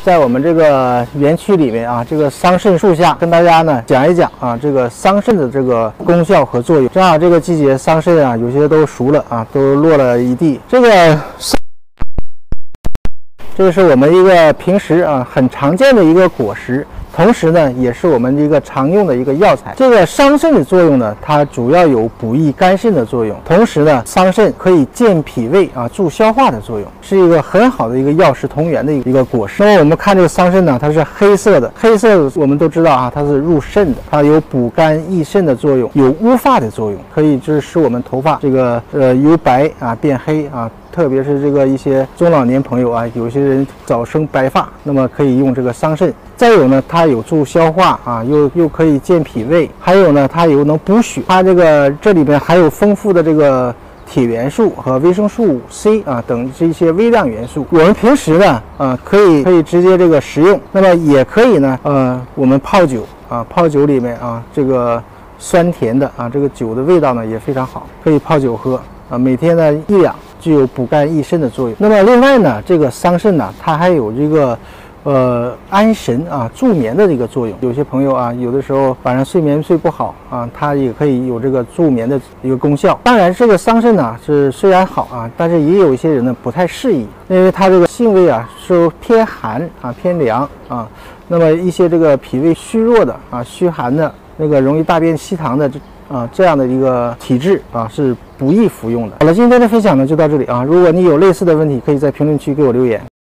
在我们这个园区里面啊，这个桑葚树下，跟大家呢讲一讲啊，这个桑葚的这个功效和作用。正好这个季节桑葚啊，有些都熟了啊，都落了一地。这是我们一个平时啊很常见的一个果实。 同时呢，也是我们一个常用的一个药材。这个桑葚的作用呢，它主要有补益肝肾的作用。同时呢，桑葚可以健脾胃啊，助消化的作用，是一个很好的一个药食同源的一个果实。那么我们看这个桑葚呢，它是黑色的，黑色我们都知道啊，它是入肾的，它有补肝益肾的作用，有乌发的作用，可以就是使我们头发这个由白啊变黑啊。 特别是这个一些中老年朋友啊，有些人早生白发，那么可以用这个桑葚。再有呢，它有助消化啊，又可以健脾胃，还有呢，它有能补血。它这里边还有丰富的这个铁元素和维生素 C 啊等这些微量元素。我们平时呢，可以直接这个食用，那么也可以呢，我们泡酒啊，泡酒里面啊，这个酸甜的啊，这个酒的味道呢也非常好，可以泡酒喝啊，每天呢1两。 具有补肝益肾的作用。那么另外呢，这个桑葚呢，它还有这个安神啊、助眠的这个作用。有些朋友啊，有的时候晚上睡眠睡不好啊，它也可以有这个助眠的一个功效。当然，这个桑葚呢是虽然好啊，但是也有一些人呢不太适宜，因为它这个性味啊是偏寒啊、偏凉啊。那么一些这个脾胃虚弱的啊、虚寒的那个容易大便稀溏的这样的一个体质啊是不宜服用的。好了，今天的分享呢就到这里啊。如果你有类似的问题，可以在评论区给我留言。